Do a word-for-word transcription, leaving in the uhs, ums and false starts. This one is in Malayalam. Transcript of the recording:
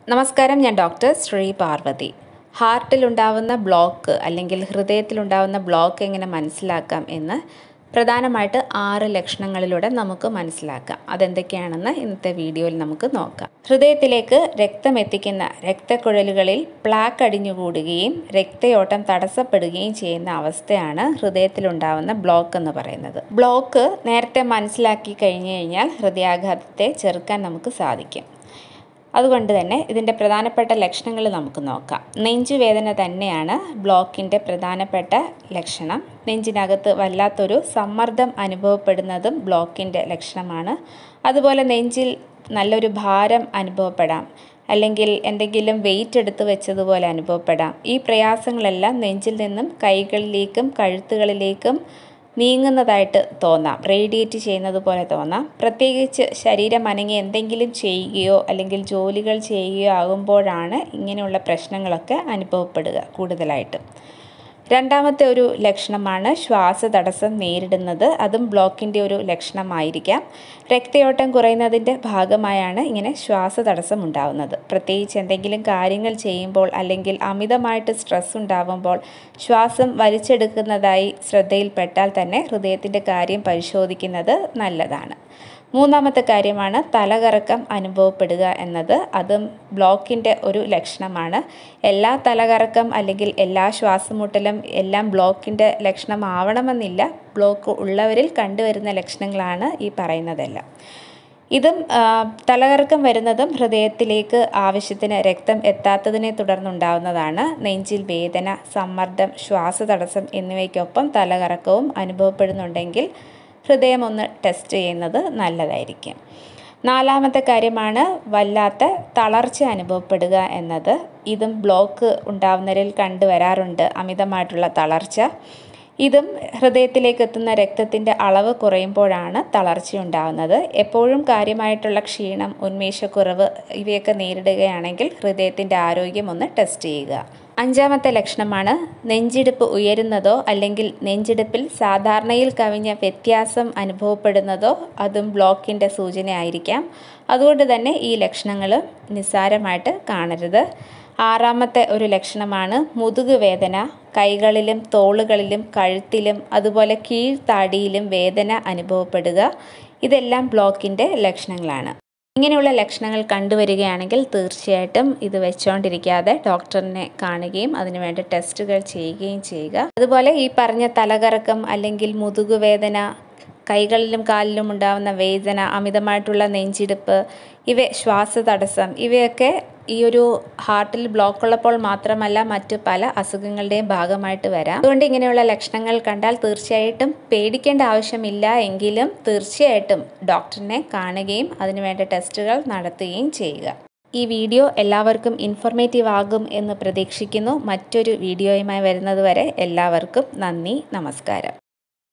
നമസ്കാരം, ഞാൻ ഡോക്ടർ ശ്രീ പാർവതി. ഹാർട്ടിലുണ്ടാവുന്ന ബ്ലോക്ക് അല്ലെങ്കിൽ ഹൃദയത്തിലുണ്ടാവുന്ന ബ്ലോക്ക് എങ്ങനെ മനസ്സിലാക്കാം എന്ന് പ്രധാനമായിട്ട് ആറ് ലക്ഷണങ്ങളിലൂടെ നമുക്ക് മനസ്സിലാക്കാം. അതെന്തൊക്കെയാണെന്ന് ഇന്നത്തെ വീഡിയോയിൽ നമുക്ക് നോക്കാം. ഹൃദയത്തിലേക്ക് രക്തം എത്തിക്കുന്ന രക്തക്കുഴലുകളിൽ പ്ലാക്ക് അടിഞ്ഞുകൂടുകയും രക്തയോട്ടം തടസ്സപ്പെടുകയും ചെയ്യുന്ന അവസ്ഥയാണ് ഹൃദയത്തിലുണ്ടാവുന്ന ബ്ലോക്ക് എന്ന് പറയുന്നത്. ബ്ലോക്ക് നേരത്തെ മനസ്സിലാക്കി കഴിഞ്ഞു കഴിഞ്ഞാൽ ഹൃദയാഘാതത്തെ ചെറുക്കാൻ നമുക്ക് സാധിക്കും. അതുകൊണ്ട് തന്നെ ഇതിൻ്റെ പ്രധാനപ്പെട്ട ലക്ഷണങ്ങൾ നമുക്ക് നോക്കാം. നെഞ്ചുവേദന തന്നെയാണ് ബ്ലോക്കിൻ്റെ പ്രധാനപ്പെട്ട ലക്ഷണം. നെഞ്ചിനകത്ത് വല്ലാത്തൊരു സമ്മർദ്ദം അനുഭവപ്പെടുന്നതും ബ്ലോക്കിൻ്റെ ലക്ഷണമാണ്. അതുപോലെ നെഞ്ചിൽ നല്ലൊരു ഭാരം അനുഭവപ്പെടാം, അല്ലെങ്കിൽ എന്തെങ്കിലും വെയിറ്റ് എടുത്ത് വെച്ചതുപോലെ അനുഭവപ്പെടാം. ഈ പ്രയാസങ്ങളെല്ലാം നെഞ്ചിൽ നിന്നും കൈകളിലേക്കും കഴുത്തുകളിലേക്കും നീങ്ങുന്നതായിട്ട് തോന്നാം, റേഡിയേറ്റ് ചെയ്യുന്നത് പോലെ തോന്നാം. പ്രത്യേകിച്ച് ശരീരം അനങ്ങി എന്തെങ്കിലും ചെയ്യുകയോ അല്ലെങ്കിൽ ജോലികൾ ചെയ്യുകയോ ആകുമ്പോഴാണ് ഇങ്ങനെയുള്ള പ്രശ്നങ്ങളൊക്കെ അനുഭവപ്പെടുക കൂടുതലായിട്ട്. രണ്ടാമത്തെ ഒരു ലക്ഷണമാണ് ശ്വാസതടസ്സം നേരിടുന്നത്. അതും ബ്ലോക്കിൻ്റെ ഒരു ലക്ഷണമായിരിക്കാം. രക്തയോട്ടം കുറയുന്നതിൻ്റെ ഭാഗമായാണ് ഇങ്ങനെ ശ്വാസതടസ്സം ഉണ്ടാവുന്നത്. പ്രത്യേകിച്ച് എന്തെങ്കിലും കാര്യങ്ങൾ ചെയ്യുമ്പോൾ അല്ലെങ്കിൽ അമിതമായിട്ട് സ്ട്രെസ് ഉണ്ടാവുമ്പോൾ ശ്വാസം വലിച്ചെടുക്കുന്നതായി ശ്രദ്ധയിൽപ്പെട്ടാൽ തന്നെ ഹൃദയത്തിൻ്റെ കാര്യം പരിശോധിക്കുന്നത് നല്ലതാണ്. മൂന്നാമത്തെ കാര്യമാണ് തലകറക്കം അനുഭവപ്പെടുക എന്നത്. അതും ബ്ലോക്കിൻ്റെ ഒരു ലക്ഷണമാണ്. എല്ലാ തലകറക്കം അല്ലെങ്കിൽ എല്ലാ ശ്വാസമുട്ടലും എല്ലാം ബ്ലോക്കിൻ്റെ ലക്ഷണമാവണമെന്നില്ല. ബ്ലോക്ക് ഉള്ളവരിൽ കണ്ടുവരുന്ന ലക്ഷണങ്ങളാണ് ഈ പറയുന്നതെല്ലാം. ഇതും തലകറക്കം വരുന്നതും ഹൃദയത്തിലേക്ക് ആവശ്യത്തിന് രക്തം എത്താത്തതിനെ തുടർന്നുണ്ടാവുന്നതാണ്. നെഞ്ചിൽ വേദന, സമ്മർദ്ദം, ശ്വാസതടസ്സം എന്നിവയ്ക്കൊപ്പം തലകറക്കവും അനുഭവപ്പെടുന്നുണ്ടെങ്കിൽ ഹൃദയം ഒന്ന് ടെസ്റ്റ് ചെയ്യുന്നത് നല്ലതായിരിക്കും. നാലാമത്തെ കാര്യമാണ് വല്ലാത്ത തളർച്ച അനുഭവപ്പെടുക എന്നത്. ഇതും ബ്ലോക്ക് ഉണ്ടാവുന്നവരിൽ കണ്ടുവരാറുണ്ട്, അമിതമായിട്ടുള്ള തളർച്ച. ഇതും ഹൃദയത്തിലേക്ക് എത്തുന്ന രക്തത്തിൻ്റെ അളവ് കുറയുമ്പോഴാണ് തളർച്ച ഉണ്ടാകുന്നത്. എപ്പോഴും കാര്യമായിട്ടുള്ള ക്ഷീണം, ഉന്മേഷക്കുറവ് ഇവയൊക്കെ നേരിടുകയാണെങ്കിൽ ഹൃദയത്തിൻ്റെ ആരോഗ്യം ഒന്ന് ടെസ്റ്റ് ചെയ്യുക. അഞ്ചാമത്തെ ലക്ഷണമാണ് നെഞ്ചിടിപ്പ് ഉയരുന്നതോ അല്ലെങ്കിൽ നെഞ്ചിടിപ്പിൽ സാധാരണയിൽ കവിഞ്ഞ വ്യത്യാസം അനുഭവപ്പെടുന്നതോ. അതും ബ്ലോക്കിൻ്റെ സൂചനയായിരിക്കാം. അതുകൊണ്ട് തന്നെ ഈ ലക്ഷണങ്ങൾ നിസ്സാരമായിട്ട് കാണരുത്. ആറാമത്തെ ഒരു ലക്ഷണമാണ് മുതുക് വേദന. കൈകളിലും തോളുകളിലും കഴുത്തിലും അതുപോലെ കീഴ്ത്താടിയിലും വേദന അനുഭവപ്പെടുക. ഇതെല്ലാം ബ്ലോക്കിൻ്റെ ലക്ഷണങ്ങളാണ്. ഇങ്ങനെയുള്ള ലക്ഷണങ്ങൾ കണ്ടുവരികയാണെങ്കിൽ തീർച്ചയായിട്ടും ഇത് വെച്ചുകൊണ്ടിരിക്കാതെ ഡോക്ടറിനെ കാണുകയും അതിനുവേണ്ട ടെസ്റ്റുകൾ ചെയ്യുകയും ചെയ്യുക. അതുപോലെ ഈ പറഞ്ഞ തലകറക്കം അല്ലെങ്കിൽ മുതുകുവേദന, കൈകളിലും കാലിലും ഉണ്ടാകുന്ന വേദന, അമിതമായിട്ടുള്ള നെഞ്ചിടിപ്പ്, ഇവ ശ്വാസതടസ്സം, ഇവയൊക്കെ ഈ ഒരു ഹാർട്ടിൽ ബ്ലോക്ക് ഉള്ളപ്പോൾ മാത്രമല്ല മറ്റ് പല അസുഖങ്ങളുടെയും ഭാഗമായിട്ട് വരാം. അതുകൊണ്ട് ഇങ്ങനെയുള്ള ലക്ഷണങ്ങൾ കണ്ടാൽ തീർച്ചയായിട്ടും പേടിക്കേണ്ട ആവശ്യമില്ല. എങ്കിലും തീർച്ചയായിട്ടും ഡോക്ടറിനെ കാണുകയും അതിനുവേണ്ട ടെസ്റ്റുകൾ നടത്തുകയും ചെയ്യുക. ഈ വീഡിയോ എല്ലാവർക്കും ഇൻഫോർമേറ്റീവ് ആകും എന്ന് പ്രതീക്ഷിക്കുന്നു. മറ്റൊരു വീഡിയോയുമായി വരുന്നത് വരെ എല്ലാവർക്കും നന്ദി, നമസ്കാരം.